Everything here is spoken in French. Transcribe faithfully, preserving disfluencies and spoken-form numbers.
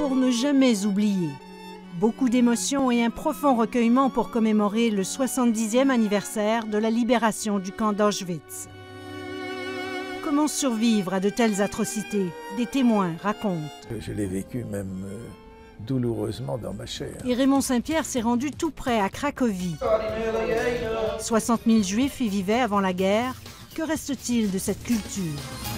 pour ne jamais oublier. Beaucoup d'émotions et un profond recueillement pour commémorer le soixante-dixième anniversaire de la libération du camp d'Auschwitz. Comment survivre à de telles atrocités? Des témoins racontent. Je l'ai vécu même euh, douloureusement dans ma chair. Et Raymond Saint-Pierre s'est rendu tout près à Cracovie. soixante mille Juifs y vivaient avant la guerre. Que reste-t-il de cette culture?